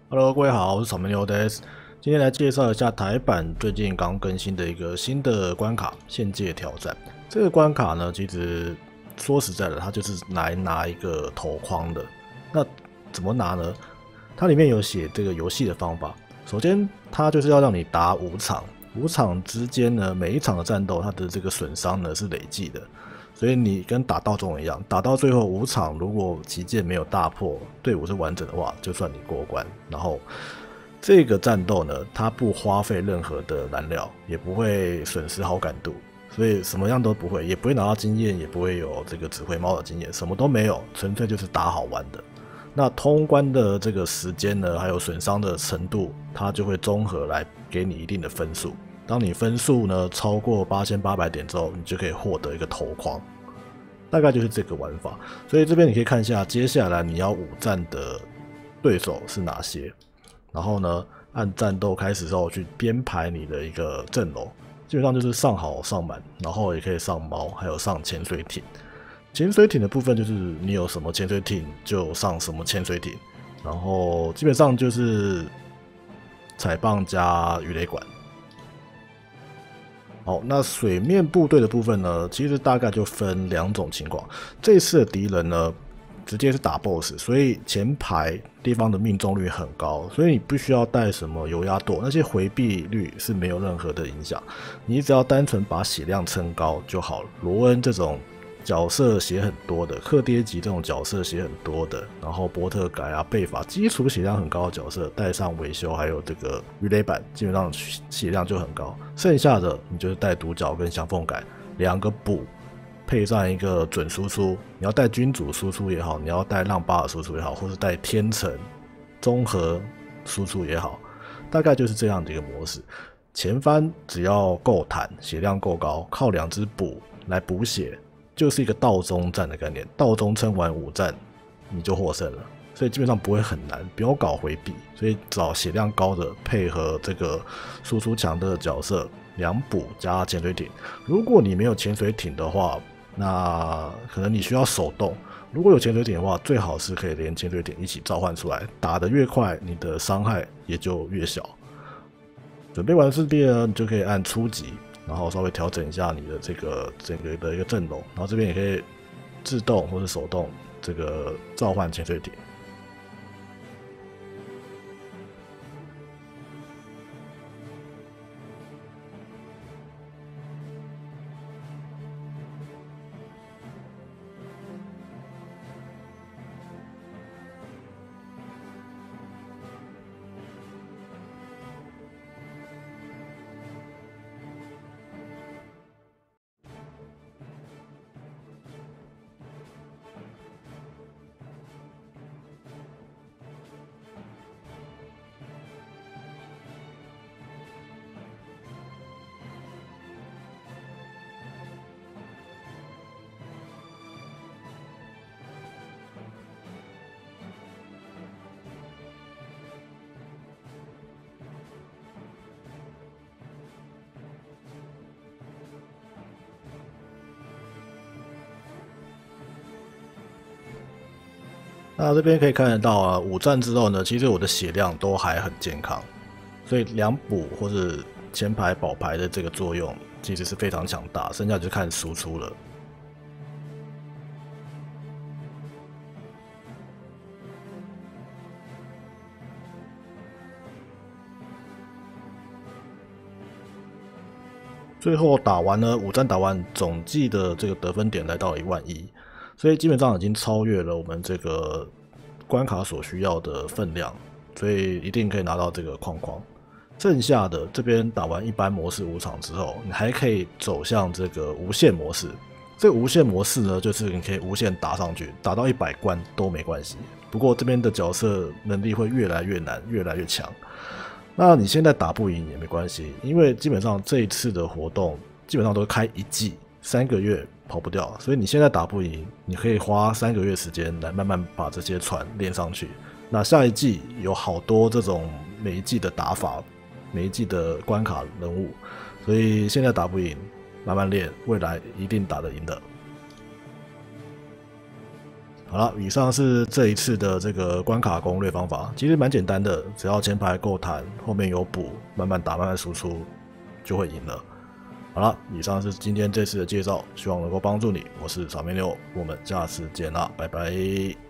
Hello，各位好，我是草莓牛 des。今天来介绍一下台版最近刚更新的一个新的关卡——界挑战。这个关卡呢，其实说实在的，它就是来拿一个头框的。那怎么拿呢？它里面有写这个游戏的方法。首先，它就是要让你打5场，5场之间呢，每一场的战斗，它的这个损伤呢是累计的。所以你跟打道中一样，打到最后5场，如果旗舰没有大破，队伍是完整的话，就算你过关。然后这个战斗呢，它不花费任何的燃料，也不会损失好感度，所以什么样都不会，也不会拿到经验，也不会有这个指挥猫的经验，什么都没有，纯粹就是打好玩的。那通关的这个时间呢，还有损伤的程度，它就会综合来给你一定的分数。当你分数呢超过8800点之后，你就可以获得一个头框，大概就是这个玩法。所以这边你可以看一下，接下来你要5战的对手是哪些，然后呢，按战斗开始之后去编排你的一个阵容，基本上就是上好上满，然后也可以上猫，还有上潜水艇。潜水艇的部分就是你有什么潜水艇就上什么潜水艇，然后基本上就是彩棒加鱼雷管。好，那水面部队的部分呢，其实大概就分2种情况。这次的敌人呢，直接是打 BOSS， 所以前排地方的命中率很高，所以你不需要带什么油压舵，那些回避率是没有任何的影响，你只要单纯把血量撑高就好了。罗恩这种角色血很多的，克爹级这种角色血很多的，然后波特改啊、贝法基础血量很高的角色，带上维修还有这个鱼雷板，基本上血量就很高。剩下的你就是带独角跟翔凤改2个补，配上一个准输出。你要带君主输出也好，你要带浪巴尔输出也好，或是带天成综合输出也好，大概就是这样的一个模式。前方只要够弹，血量够高，靠2只补来补血。就是一个道中战的概念，道中撑完5战你就获胜了，所以基本上不会很难，不用搞回避，所以找血量高的配合这个输出强的角色，2补加潜水艇。如果你没有潜水艇的话，那可能你需要手动。如果有潜水艇的话，最好是可以连潜水艇一起召唤出来，打得越快，你的伤害也就越小。准备完势必呢，你就可以按初级。然后稍微调整一下你的这个整个的一个阵容，然后这边也可以自动或者手动这个召唤潜水艇。那这边可以看得到啊，5战之后呢，其实我的血量都还很健康，所以2补或者前排保牌的这个作用其实是非常强大，剩下就看输出了。最后打完呢，5战打完，总计的这个得分点来到了11000，所以基本上已经超越了我们这个关卡所需要的分量，所以一定可以拿到这个框框。剩下的这边打完一般模式5场之后，你还可以走向这个无限模式。这个无限模式呢，就是你可以无限打上去，打到100关都没关系。不过这边的角色能力会越来越难，越来越强。那你现在打不赢也没关系，因为基本上这一次的活动基本上都是开1季，3个月跑不掉，所以你现在打不赢，你可以花3个月时间来慢慢把这些船练上去。那下一季有好多这种每一季的打法，每一季的关卡人物，所以现在打不赢，慢慢练，未来一定打得赢的。 好了，以上是这一次的这个关卡攻略方法，其实蛮简单的，只要前排够弹，后面有补，慢慢打，慢慢输出，就会赢了。好了，以上是今天这次的介绍，希望能够帮助你。我是傻面六，我们下次见啦，拜拜。